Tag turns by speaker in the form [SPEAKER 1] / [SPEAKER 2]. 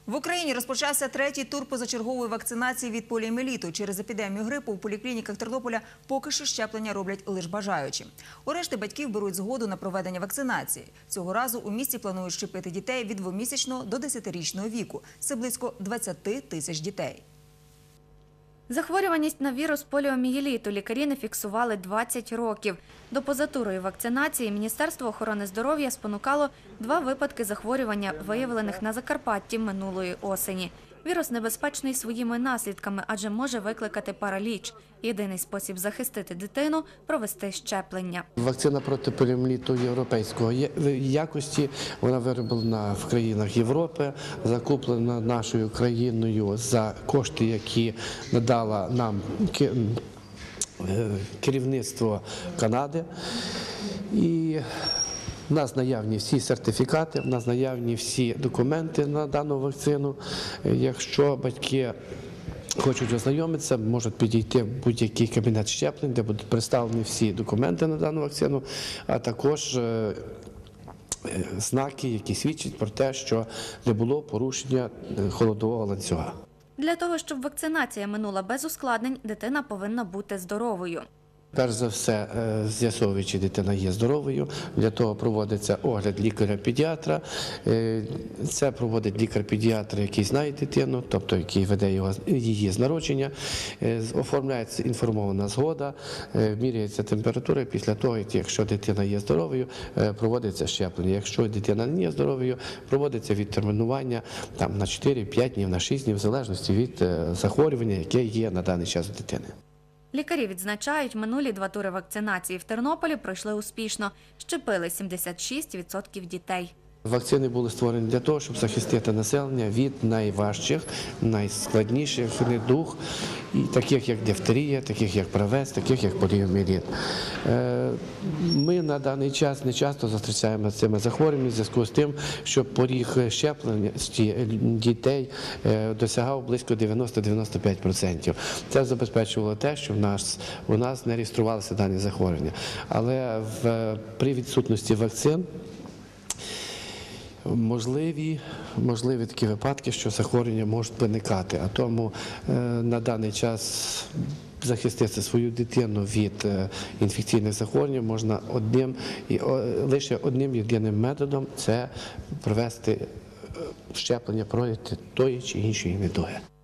[SPEAKER 1] В Україні розпочався третій тур позачергової вакцинації від поліомієліту. Через епідемію грипу у поліклініках Тернополя поки що щеплення роблять лише бажаючі. У решти батьків беруть згоду на проведення вакцинації. Цього разу у місті планують щепити дітей від 2-місячного до 10-річного віку. Це близько 20 тисяч дітей.
[SPEAKER 2] Захворюваність на вірус поліомієліту лікарі не фіксували 20 років. До позатурової вакцинації Міністерство охорони здоров'я спонукало 2 випадки захворювання, виявлених на Закарпатті минулої осені. Вірус небезпечний своїми наслідками, адже може викликати параліч. Єдиний спосіб захистити дитину – провести щеплення.
[SPEAKER 3] Вакцина проти поліомієліту європейської якості, вона вироблена в країнах Європи, закуплена нашою країною за кошти, які надала нам керівництво Канади. І в нас наявні всі сертифікати, в нас наявні всі документи на дану вакцину. Якщо батьки хочуть ознайомитися, можуть підійти в будь-який кабінет щеплень, де будуть представлені всі документи на дану вакцину, а також знаки, які свідчать про те, що не було порушення холодового ланцюга.
[SPEAKER 2] Для того, щоб вакцинація минула без ускладнень, дитина повинна бути здоровою.
[SPEAKER 3] Перш за все, з'ясовує, чи дитина є здоровою. Для того проводиться огляд лікаря-педіатра. Це проводить лікар-педіатр, який знає дитину, тобто який веде її з народження. Оформляється інформована згода, міряється температура. Після того, якщо дитина є здоровою, проводиться щеплення. Якщо дитина не є здоровою, проводиться відтермінування на 4-5 днів, на 6 днів, в залежності від захворювання, яке є на даний час у дитини.
[SPEAKER 2] Лікарі відзначають, минулі 2 тури вакцинації в Тернополі пройшли успішно. Щепили 76% дітей.
[SPEAKER 3] Вакцини були створені для того, щоб захистити населення від найважчих, найскладніших недуг, таких як дифтерія, таких як правець, таких як поліомієліт. Ми на даний час не часто зустрічаємося з цими захворюваннями в зв'язку з тим, що поріг щепленості дітей досягав близько 90-95%. Це забезпечувало те, що у нас не реєструвалися дані захворювання. Але при відсутності вакцин можливі такі випадки, що захворювання можуть виникати, а тому на даний час захистити свою дитину від інфекційних захворювань можна лише одним єдиним методом – це провести щеплення проти тої чи іншої недуги.